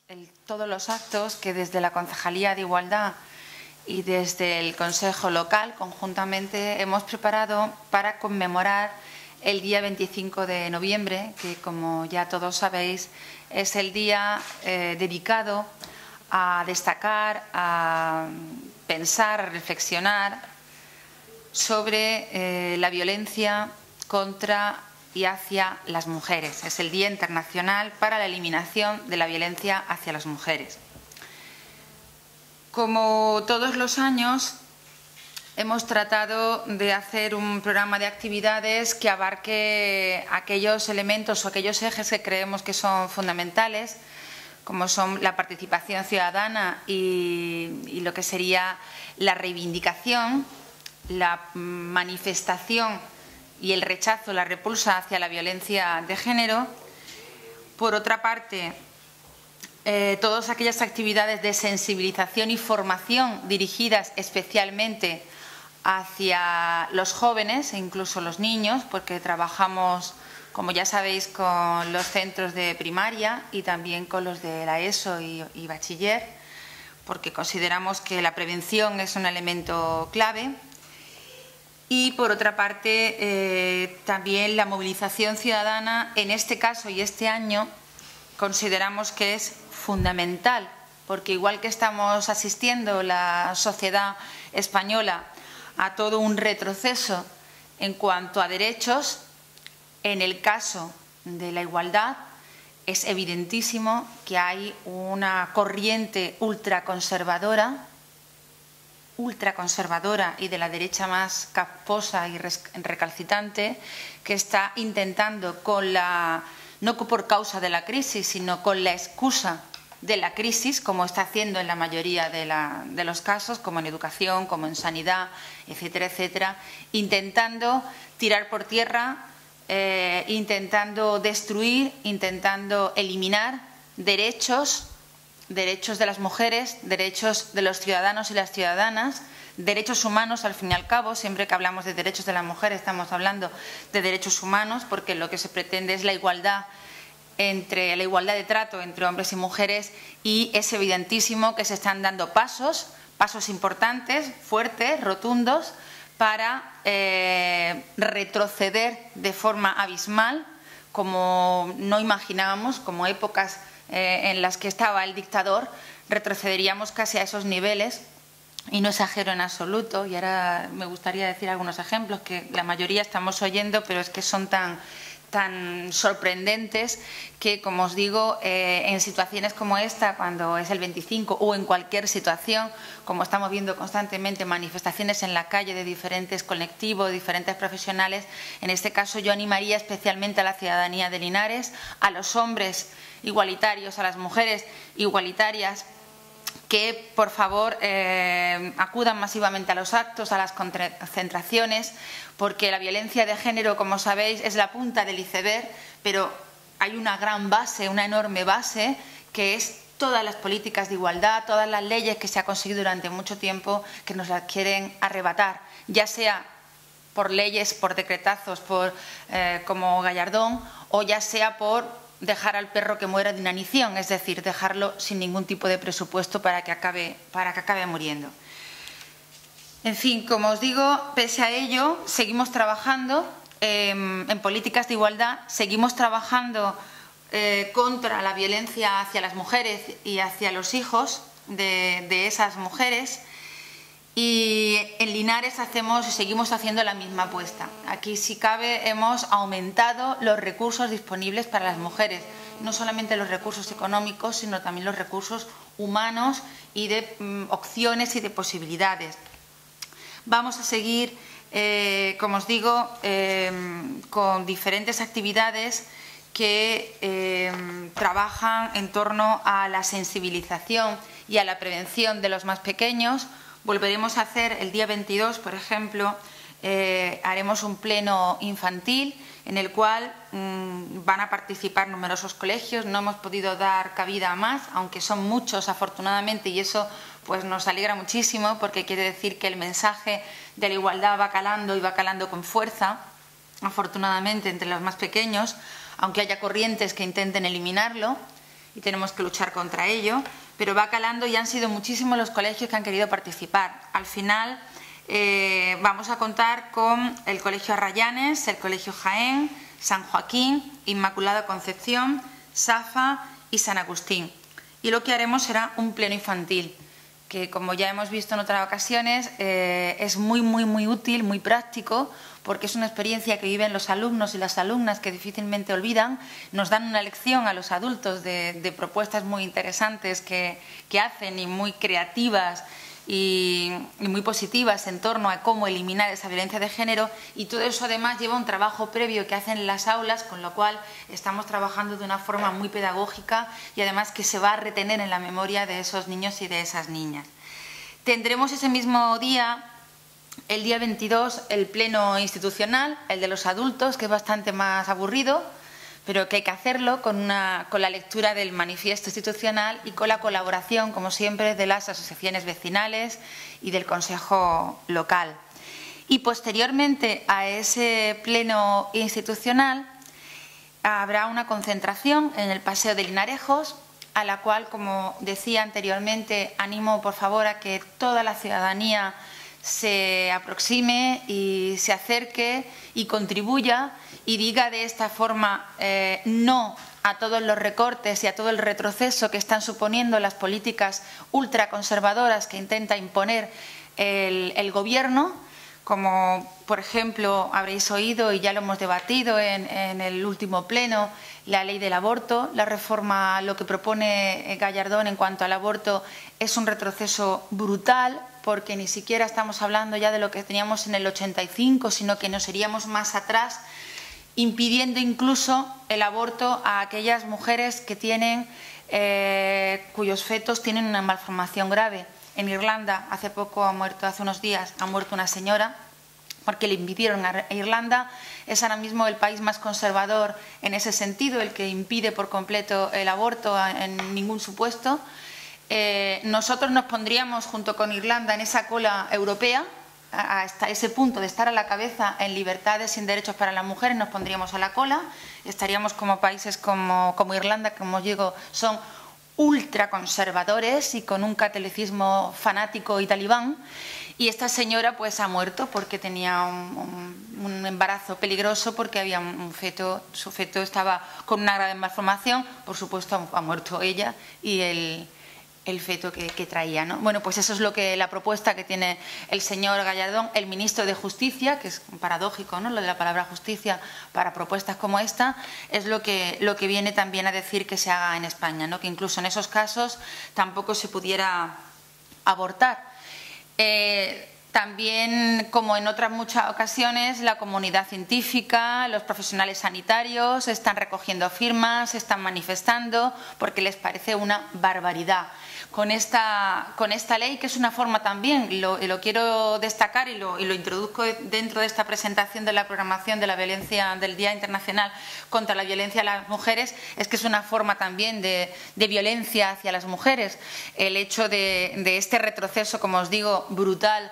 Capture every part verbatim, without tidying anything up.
el, todos los actos que desde la Concejalía de Igualdad y desde el Consejo Local conjuntamente hemos preparado para conmemorar el día veinticinco de noviembre, que como ya todos sabéis es el día eh, dedicado a destacar, a pensar, a reflexionar sobre eh, la violencia contra y hacia las mujeres. Es el Día Internacional para la Eliminación de la Violencia hacia las Mujeres. Como todos los años, hemos tratado de hacer un programa de actividades que abarque aquellos elementos o aquellos ejes que creemos que son fundamentales, como son la participación ciudadana y, y lo que sería la reivindicación, la manifestación y el rechazo, la repulsa hacia la violencia de género. Por otra parte, eh, todas aquellas actividades de sensibilización y formación dirigidas especialmente hacia los jóvenes e incluso los niños, porque trabajamos, como ya sabéis, con los centros de primaria y también con los de la ESO y, y bachiller, porque consideramos que la prevención es un elemento clave. Y, por otra parte, eh, también la movilización ciudadana, en este caso y este año, consideramos que es fundamental, porque igual que estamos asistiendo la sociedad española a todo un retroceso en cuanto a derechos, en el caso de la igualdad es evidentísimo que hay una corriente ultraconservadora, ultraconservadora y de la derecha más casposa y recalcitrante, que está intentando, con la, no por causa de la crisis, sino con la excusa de la crisis, como está haciendo en la mayoría de, la, de los casos, como en educación, como en sanidad, etcétera, etcétera, intentando tirar por tierra, eh, intentando destruir, intentando eliminar derechos, derechos de las mujeres, derechos de los ciudadanos y las ciudadanas, derechos humanos, al fin y al cabo. Siempre que hablamos de derechos de la mujer estamos hablando de derechos humanos, porque lo que se pretende es la igualdad entre la igualdad de trato entre hombres y mujeres, y es evidentísimo que se están dando pasos, pasos importantes, fuertes, rotundos, para eh, retroceder de forma abismal, como no imaginábamos, como épocas eh, en las que estaba el dictador, retrocederíamos casi a esos niveles, y no exagero en absoluto. Y ahora me gustaría decir algunos ejemplos que la mayoría estamos oyendo, pero es que son tan tan sorprendentes que, como os digo, eh, en situaciones como esta, cuando es el veinticinco, o en cualquier situación, como estamos viendo constantemente manifestaciones en la calle de diferentes colectivos, diferentes profesionales, en este caso yo animaría especialmente a la ciudadanía de Linares, a los hombres igualitarios, a las mujeres igualitarias, que por favor eh, acudan masivamente a los actos, a las concentraciones, porque la violencia de género, como sabéis, es la punta del iceberg, pero hay una gran base, una enorme base, que es todas las políticas de igualdad, todas las leyes que se ha conseguido durante mucho tiempo, que nos las quieren arrebatar, ya sea por leyes, por decretazos, por, eh, como Gallardón, o ya sea por dejar al perro que muera de inanición, es decir, dejarlo sin ningún tipo de presupuesto para que acabe, para que acabe muriendo. En fin, como os digo, pese a ello, seguimos trabajando eh, en políticas de igualdad, seguimos trabajando eh, contra la violencia hacia las mujeres y hacia los hijos de, de esas mujeres. Y en Linares hacemos y seguimos haciendo la misma apuesta. Aquí, si cabe, hemos aumentado los recursos disponibles para las mujeres. No solamente los recursos económicos, sino también los recursos humanos y de mm, opciones y de posibilidades. Vamos a seguir, eh, como os digo, eh, con diferentes actividades que eh, trabajan en torno a la sensibilización y a la prevención de los más pequeños. Volveremos a hacer el día veintidós, por ejemplo, eh, haremos un pleno infantil en el cual mmm, van a participar numerosos colegios. No hemos podido dar cabida a más, aunque son muchos afortunadamente, y eso pues nos alegra muchísimo, porque quiere decir que el mensaje de la igualdad va calando y va calando con fuerza, afortunadamente, entre los más pequeños, aunque haya corrientes que intenten eliminarlo. y tenemos que luchar contra ello, pero va calando y han sido muchísimos los colegios que han querido participar. Al final eh, vamos a contar con el Colegio Arrayanes, el Colegio Jaén, San Joaquín, Inmaculada Concepción, Safa y San Agustín. Y lo que haremos será un pleno infantil, que como ya hemos visto en otras ocasiones, eh, es muy, muy, muy útil, muy práctico, porque es una experiencia que viven los alumnos y las alumnas que difícilmente olvidan. Nos dan una lección a los adultos de, de propuestas muy interesantes que, que hacen y muy creativas y, y muy positivas en torno a cómo eliminar esa violencia de género, y todo eso además lleva un trabajo previo que hacen en las aulas, con lo cual estamos trabajando de una forma muy pedagógica y además que se va a retener en la memoria de esos niños y de esas niñas. Tendremos ese mismo día, el día veintidós, el pleno institucional, el de los adultos, que es bastante más aburrido, pero que hay que hacerlo con, una, con la lectura del manifiesto institucional y con la colaboración, como siempre, de las asociaciones vecinales y del Consejo Local. Y posteriormente a ese pleno institucional habrá una concentración en el Paseo de Linarejos, a la cual, como decía anteriormente, animo por favor a que toda la ciudadanía se aproxime y se acerque y contribuya y diga de esta forma eh, no a todos los recortes y a todo el retroceso que están suponiendo las políticas ultraconservadoras que intenta imponer el, el Gobierno, como por ejemplo habréis oído y ya lo hemos debatido en, en el último pleno, la ley del aborto. La reforma, lo que propone Gallardón en cuanto al aborto, es un retroceso brutal, porque ni siquiera estamos hablando ya de lo que teníamos en el ochenta y cinco, sino que nos iríamos más atrás, impidiendo incluso el aborto a aquellas mujeres que tienen, eh, cuyos fetos tienen una malformación grave. En Irlanda, hace poco ha muerto, hace unos días, ha muerto una señora porque le impidieron a Irlanda. Es ahora mismo el país más conservador en ese sentido, el que impide por completo el aborto en ningún supuesto. Eh, nosotros nos pondríamos junto con Irlanda en esa cola europea, hasta ese punto de estar a la cabeza en libertades y en derechos para las mujeres, nos pondríamos a la cola. Estaríamos como países como, como Irlanda, que como digo, son ultraconservadores y con un catolicismo fanático y talibán. Y esta señora pues ha muerto porque tenía un, un, un embarazo peligroso, porque había un, un feto, su feto estaba con una grave malformación. Por supuesto ha muerto ella y el, el feto que, que traía, ¿no? Bueno, pues eso es lo que la propuesta que tiene el señor Gallardón, el ministro de Justicia, que es paradójico, ¿no?, lo de la palabra justicia para propuestas como esta, es lo que, lo que viene también a decir que se haga en España, ¿no?, que incluso en esos casos tampoco se pudiera abortar. Eh, También, como en otras muchas ocasiones, la comunidad científica, los profesionales sanitarios están recogiendo firmas, están manifestando porque les parece una barbaridad. Con esta, con esta ley, que es una forma también, y lo, y lo quiero destacar y lo, y lo introduzco dentro de esta presentación de la programación de la violencia del Día Internacional contra la Violencia a las Mujeres, es que es una forma también de, de violencia hacia las mujeres. El hecho de, de este retroceso, como os digo, brutal,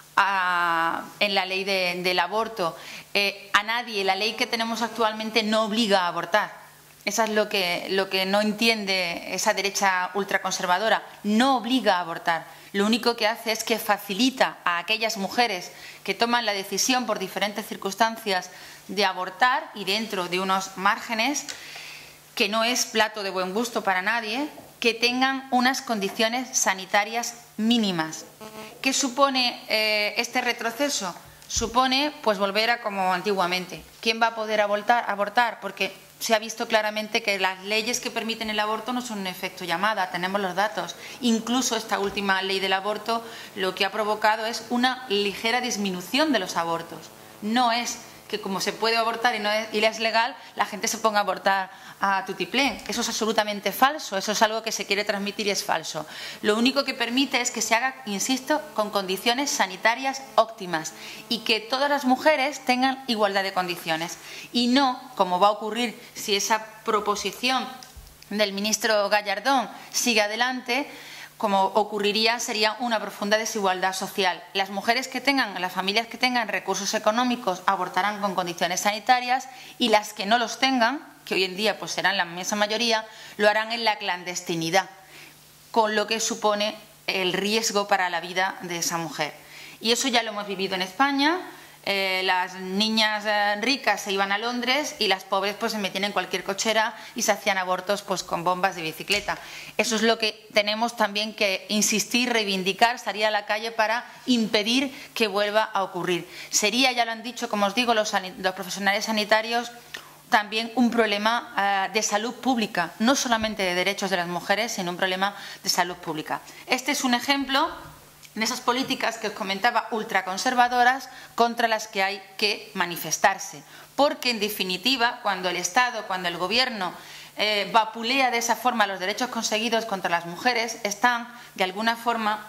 A, en la ley de, del aborto. Eh, a nadie, la ley que tenemos actualmente no obliga a abortar. Eso es lo que, lo que no entiende esa derecha ultraconservadora. No obliga a abortar. Lo único que hace es que facilita a aquellas mujeres que toman la decisión por diferentes circunstancias de abortar, y dentro de unos márgenes que no es plato de buen gusto para nadie, que tengan unas condiciones sanitarias mínimas. ¿Qué supone eh, este retroceso? Supone pues volver a como antiguamente. ¿Quién va a poder abortar? abortar? Porque se ha visto claramente que las leyes que permiten el aborto no son un efecto llamada, tenemos los datos. Incluso esta última ley del aborto lo que ha provocado es una ligera disminución de los abortos. No es que como se puede abortar y no es, y es legal, la gente se ponga a abortar a tutiplén. Eso es absolutamente falso, eso es algo que se quiere transmitir y es falso. Lo único que permite es que se haga, insisto, con condiciones sanitarias óptimas y que todas las mujeres tengan igualdad de condiciones. Y no, como va a ocurrir si esa proposición del ministro Gallardón sigue adelante, como ocurriría, sería una profunda desigualdad social. Las mujeres que tengan, las familias que tengan recursos económicos abortarán con condiciones sanitarias y las que no los tengan, que hoy en día pues serán la inmensa mayoría, lo harán en la clandestinidad, con lo que supone el riesgo para la vida de esa mujer. Y eso ya lo hemos vivido en España. Eh, las niñas eh, ricas se iban a Londres y las pobres pues se metían en cualquier cochera y se hacían abortos pues con bombas de bicicleta. Eso es lo que tenemos también que insistir, reivindicar, salir a la calle para impedir que vuelva a ocurrir. Sería, ya lo han dicho, como os digo, los, los profesionales sanitarios, también un problema uh, de salud pública, no solamente de derechos de las mujeres, sino un problema de salud pública. Este es un ejemplo de esas políticas que os comentaba ultraconservadoras contra las que hay que manifestarse. Porque, en definitiva, cuando el Estado, cuando el Gobierno eh, vapulea de esa forma los derechos conseguidos contra las mujeres, están, de alguna forma,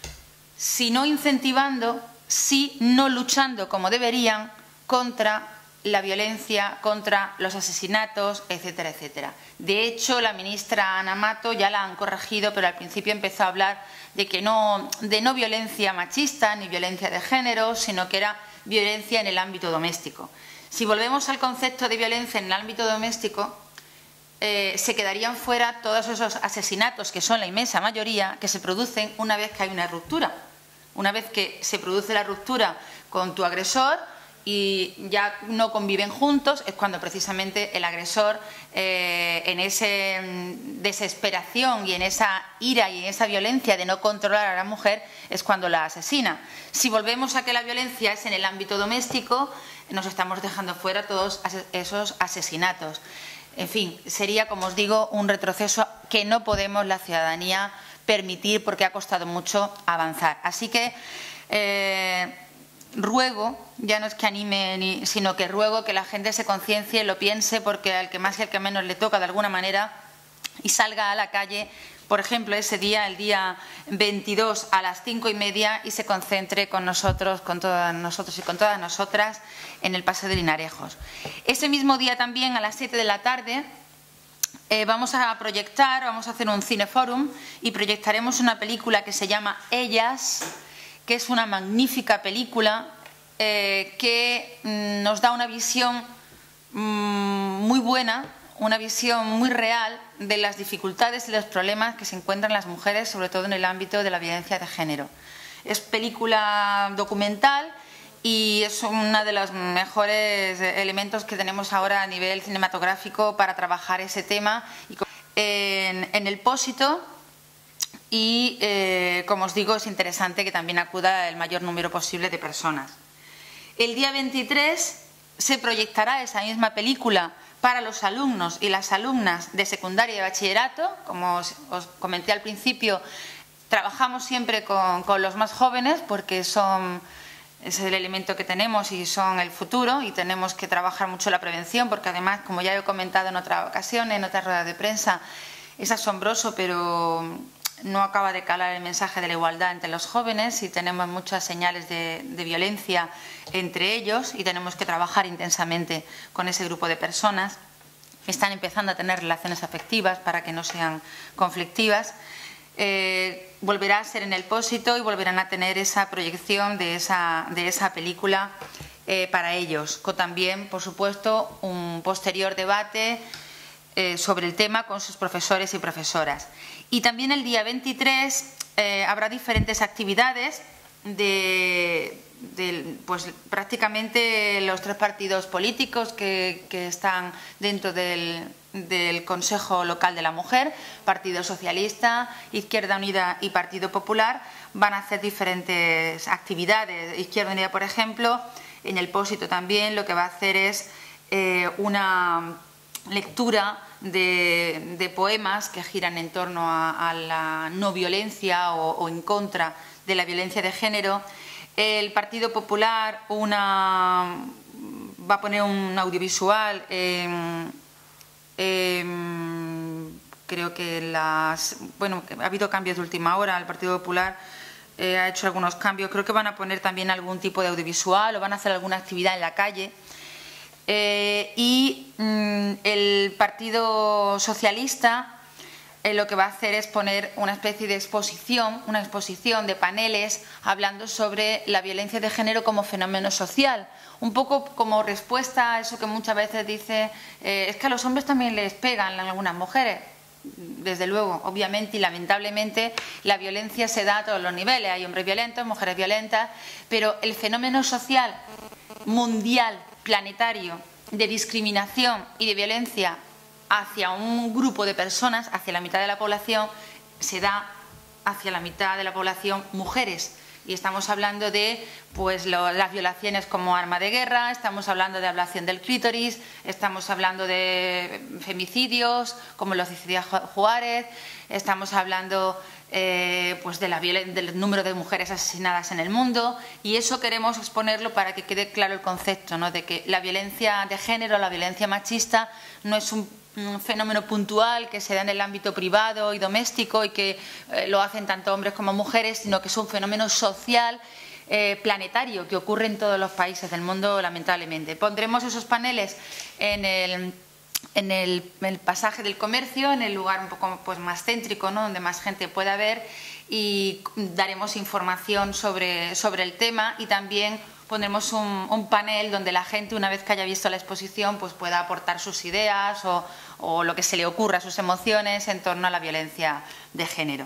si no incentivando, si no luchando como deberían contra la violencia, contra los asesinatos, etcétera, etcétera. De hecho, la ministra Ana Mato ya la han corregido, pero al principio empezó a hablar de que no, de no violencia machista ni violencia de género, sino que era violencia en el ámbito doméstico. Si volvemos al concepto de violencia en el ámbito doméstico, eh, se quedarían fuera todos esos asesinatos, que son la inmensa mayoría, que se producen una vez que hay una ruptura. Una vez que se produce la ruptura con tu agresor y ya no conviven juntos, es cuando precisamente el agresor, eh, en esa desesperación y en esa ira y en esa violencia de no controlar a la mujer, es cuando la asesina. Si volvemos a que la violencia es en el ámbito doméstico, nos estamos dejando fuera todos esos asesinatos. En fin, sería, como os digo, un retroceso que no podemos la ciudadanía permitir porque ha costado mucho avanzar. Así que eh, ruego, ya no es que anime, ni, sino que ruego que la gente se conciencie, lo piense, porque al que más y al que menos le toca de alguna manera, y salga a la calle, por ejemplo, ese día, el día veintidós a las cinco y media, y se concentre con nosotros, con todas nosotros y con todas nosotras en el Paseo de Linarejos. Ese mismo día también, a las siete de la tarde, eh, vamos a proyectar, vamos a hacer un cineforum y proyectaremos una película que se llama Ellas, que es una magnífica película eh, que mm, nos da una visión mm, muy buena, una visión muy real de las dificultades y los problemas que se encuentran las mujeres, sobre todo en el ámbito de la violencia de género. Es película documental y es uno de los mejores elementos que tenemos ahora a nivel cinematográfico para trabajar ese tema. En, en el Pósito. Y, eh, como os digo, es interesante que también acuda el mayor número posible de personas. El día veintitrés se proyectará esa misma película para los alumnos y las alumnas de secundaria y bachillerato. Como os, os comenté al principio, trabajamos siempre con, con los más jóvenes porque son, es el elemento que tenemos y son el futuro, y tenemos que trabajar mucho la prevención porque, además, como ya he comentado en otra ocasión, en otras ruedas de prensa, es asombroso, pero no acaba de calar el mensaje de la igualdad entre los jóvenes y tenemos muchas señales de, de violencia entre ellos y tenemos que trabajar intensamente con ese grupo de personas. Están empezando a tener relaciones afectivas para que no sean conflictivas. Eh, volverá a ser en el Pósito y volverán a tener esa proyección de esa, de esa película eh, para ellos, con también, por supuesto, un posterior debate Eh, sobre el tema con sus profesores y profesoras. Y también el día veintitrés eh, habrá diferentes actividades de, de pues, prácticamente los tres partidos políticos que, que están dentro del, del Consejo Local de la Mujer, Partido Socialista, Izquierda Unida y Partido Popular, van a hacer diferentes actividades. Izquierda Unida, por ejemplo, en el Pósito también lo que va a hacer es eh, una lectura de, de poemas que giran en torno a, a la no violencia o, o en contra de la violencia de género. El Partido Popular una, va a poner un audiovisual, eh, eh, creo que las, bueno, ha habido cambios de última hora, el Partido Popular eh, ha hecho algunos cambios, creo que van a poner también algún tipo de audiovisual o van a hacer alguna actividad en la calle. Eh, y mm, el Partido Socialista eh, lo que va a hacer es poner una especie de exposición, una exposición de paneles hablando sobre la violencia de género como fenómeno social. Un poco como respuesta a eso que muchas veces dice, eh, es que a los hombres también les pegan a algunas mujeres. Desde luego, obviamente y lamentablemente, la violencia se da a todos los niveles. Hay hombres violentos, mujeres violentas, pero el fenómeno social, mundial, planetario, de discriminación y de violencia hacia un grupo de personas, hacia la mitad de la población, se da hacia la mitad de la población mujeres. Y estamos hablando de pues, lo, las violaciones como arma de guerra, estamos hablando de ablación del clítoris, estamos hablando de femicidios, como los decía Juárez, estamos hablando eh, pues de la, del número de mujeres asesinadas en el mundo, y eso queremos exponerlo para que quede claro el concepto, ¿no?, de que la violencia de género, la violencia machista, no es un un fenómeno puntual que se da en el ámbito privado y doméstico y que eh, lo hacen tanto hombres como mujeres, sino que es un fenómeno social eh, planetario que ocurre en todos los países del mundo, lamentablemente. Pondremos esos paneles en el, en el, en el pasaje del Comercio, en el lugar un poco pues, más céntrico, ¿no?, donde más gente pueda ver, y daremos información sobre, sobre el tema, y también pondremos un, un panel donde la gente, una vez que haya visto la exposición, pues pueda aportar sus ideas o, o lo que se le ocurra, sus emociones en torno a la violencia de género.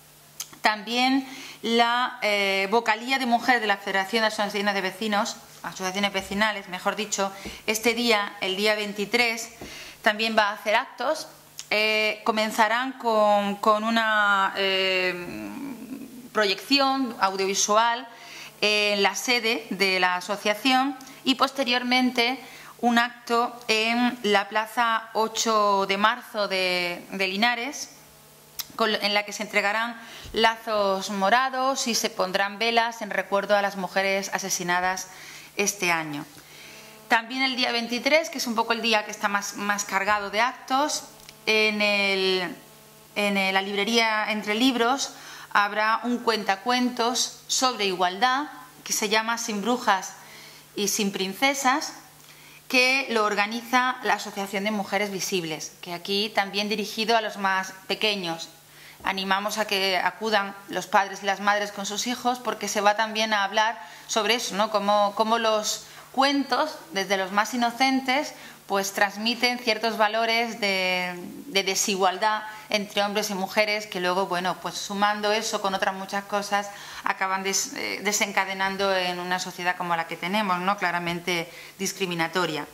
También la eh, vocalía de mujeres de la Federación de Asociaciones de Vecinos, asociaciones vecinales, mejor dicho, este día, el día veintitrés, también va a hacer actos. Eh, comenzarán con, con una eh, proyección audiovisual en la sede de la asociación y posteriormente un acto en la plaza ocho de marzo de, de Linares, con, en la que se entregarán lazos morados y se pondrán velas en recuerdo a las mujeres asesinadas este año. También el día veintitrés, que es un poco el día que está más, más cargado de actos, en, el, en la librería Entre Libros habrá un cuentacuentos sobre igualdad que se llama Sin brujas y sin princesas, que lo organiza la Asociación de Mujeres Visibles, que aquí también dirigido a los más pequeños. Animamos a que acudan los padres y las madres con sus hijos, porque se va también a hablar sobre eso, ¿no?, cómo, cómo los cuentos, desde los más inocentes, pues transmiten ciertos valores de, de desigualdad entre hombres y mujeres que luego, bueno, pues sumando eso con otras muchas cosas, acaban des, eh, desencadenando en una sociedad como la que tenemos, ¿no?, claramente discriminatoria.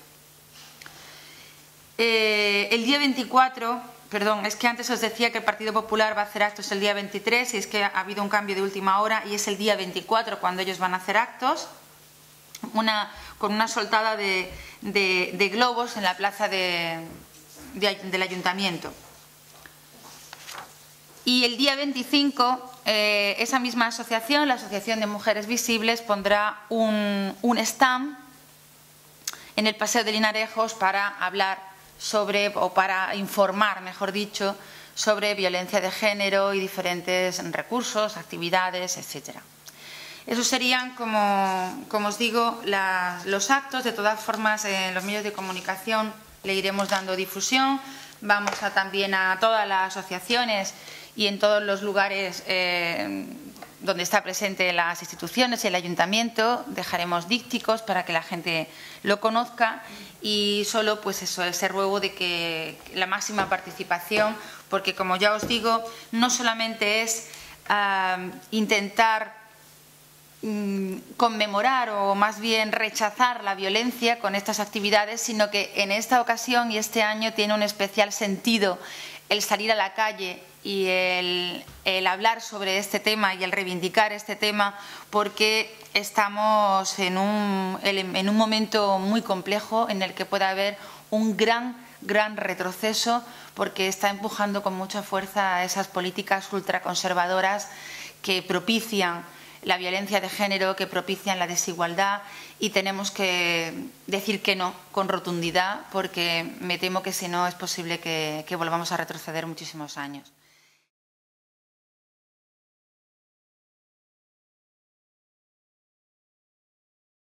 Eh, el día veinticuatro, perdón, es que antes os decía que el Partido Popular va a hacer actos el día veintitrés, y es que ha habido un cambio de última hora y es el día veinticuatro cuando ellos van a hacer actos. Una, con una soltada de, de, de globos en la plaza de, de, del Ayuntamiento. Y el día veinticinco, eh, esa misma asociación, la Asociación de Mujeres Visibles, pondrá un, un stand en el Paseo de Linarejos para hablar sobre, o para informar, mejor dicho, sobre violencia de género y diferentes recursos, actividades, etcétera. Esos serían, como, como os digo, la, los actos. De todas formas, en los medios de comunicación le iremos dando difusión. Vamos a, también a todas las asociaciones y en todos los lugares eh, donde está presente las instituciones y el ayuntamiento. Dejaremos dípticos para que la gente lo conozca, y solo pues eso, ese ruego de que la máxima participación, porque como ya os digo, no solamente es uh, intentar conmemorar o más bien rechazar la violencia con estas actividades, sino que en esta ocasión y este año tiene un especial sentido el salir a la calle y el, el hablar sobre este tema y el reivindicar este tema, porque estamos en un, en un momento muy complejo en el que puede haber un gran, gran retroceso, porque está empujando con mucha fuerza a esas políticas ultraconservadoras que propician la violencia de género, que propician la desigualdad, y tenemos que decir que no con rotundidad, porque me temo que si no es posible que, que volvamos a retroceder muchísimos años.